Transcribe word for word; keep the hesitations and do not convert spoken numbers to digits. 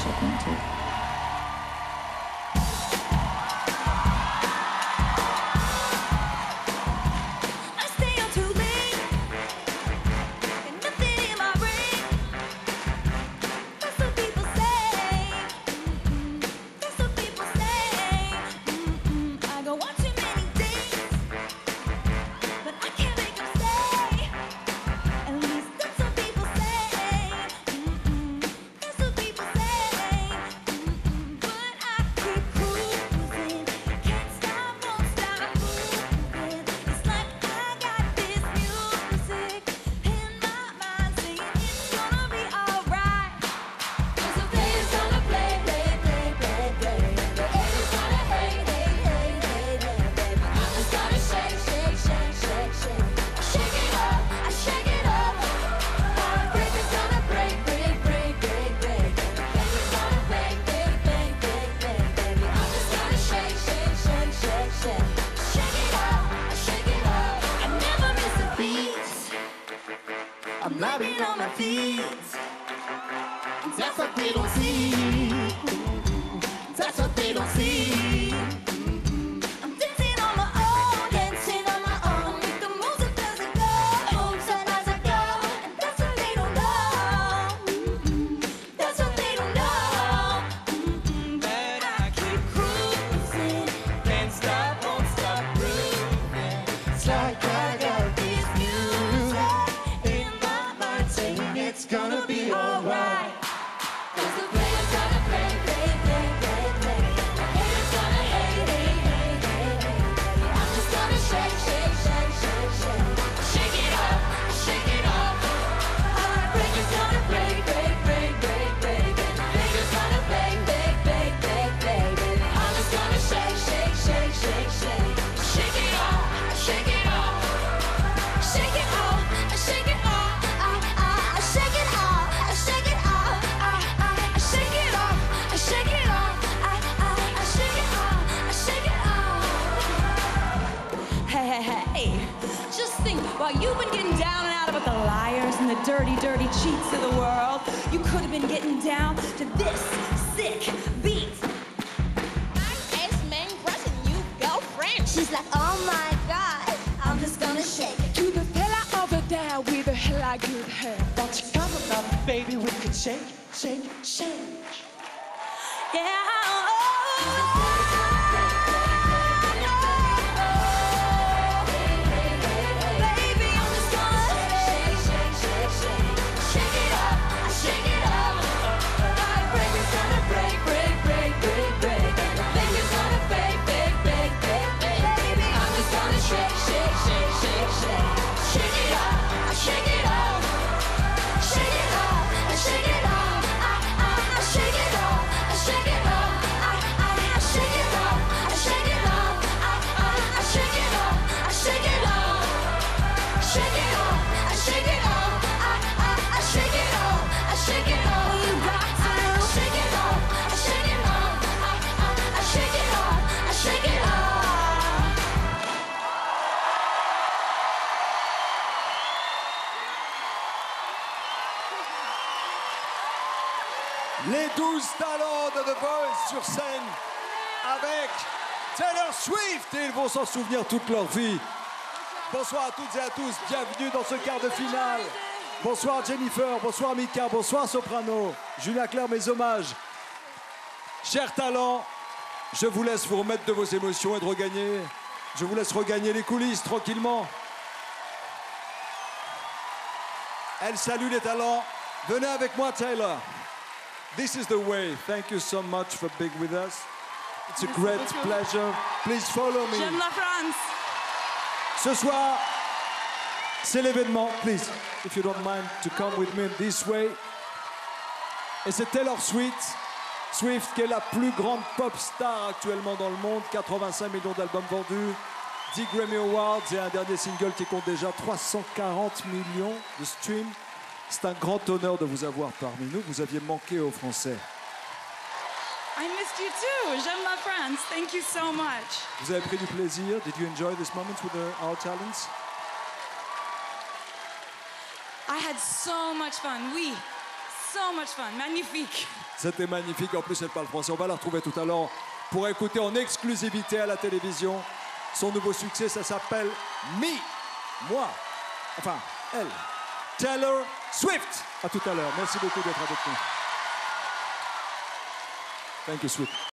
check one, two. I'm lying on my feet. That's what they don't see. That's what they don't see. I'm dancing on my own, dancing on my own. Make the moves and as I go, moves and as I go. And that's what they don't know. That's what they don't know. But I keep cruising, can't stop, won't stop grooving. It's like I got this music in my mind saying it's gonna be alright. Cause the player's gonna play, play, play, play, play. The haters gonna hate, hate, hate, hate, hate. I'm just gonna shake, shake, shake, shake, shake. Shake it up, shake it up. Alright, breakers gonna break, break, break, break, break. The haters gonna bake, bake, bake, bake, bake, baby. I'm just gonna shake, shake, shake, shake, shake. Shake it up, shake it up. Shake it up, shake it up. I, I, I shake it up, I shake it up. I, I, I shake it up, I shake it up. I, I, I shake it up, I shake it up. Hey, hey, hey. Just think, while you've been getting down and out with the liars and the dirty, dirty cheats of the world, you could have been getting down to this sick beat. I'm S-Man crushing you, girlfriend. She's like, oh my God, I'm just gonna shake it. To the fella over there with the hella good hair. Don't you come around, baby, we could shake, shake, shake. Yeah. Baby, I'm just gonna Shake, shake, shake, shake. Shake it up, I shake it up. Alright, breakers gonna break, break, break, break, break. The fingers gonna fake, fake, fake, fake, fake. Baby, I'm just gonna shake, shake, shake, shake, shake. Shake it up, I shake it up. Shake it up, I shake it up. I, I, I shake it up, I shake it up. I, I, I shake it up, I shake it up. I, I, I shake it up, I shake it up. Shake it up, I shake it up. I, I, I shake it up, I shake it up. You got to shake it up, I shake it up. I, I, I shake it up, I shake it up. Les douze talents de The Voice sur scène avec Taylor Swift et ils vont s'en souvenir toute leur vie. Bonsoir à toutes et à tous, bienvenue dans ce quart de finale. Bonsoir Jennifer, bonsoir Mika, bonsoir Soprano. Julia Claire, mes hommages. Chers talents, je vous laisse vous remettre de vos émotions et de regagner. Je vous laisse regagner les coulisses tranquillement. Elle salue les talents. Venez avec moi Taylor. This is the way. Thank you so much for being with us. It's a great pleasure. Please follow me. J'aime la France. Ce soir, c'est l'événement. Please, if you don't mind to come with me this way. Et c'est Taylor Swift, Swift qui est la plus grande pop star actuellement dans le monde. quatre-vingt-cinq millions d'albums vendus, dix Grammy Awards et un dernier single qui compte déjà trois cent quarante millions de streams. C'est un grand honneur de vous avoir parmi nous. Vous aviez manqué aux Français. I missed you too. J'aime la France. Thank you so much. Vous avez pris du plaisir. Did you enjoy this moment with the, our talents? I had so much fun. Oui, So much fun. Magnifique. C'était magnifique. En plus, elle parle français. On va la retrouver tout à l'heure pour écouter en exclusivité à la télévision son nouveau succès. Ça s'appelle Me. Moi. Enfin, elle. Taylor Swift. À tout à l'heure. Merci beaucoup d'être avec nous. Thank you, Swift.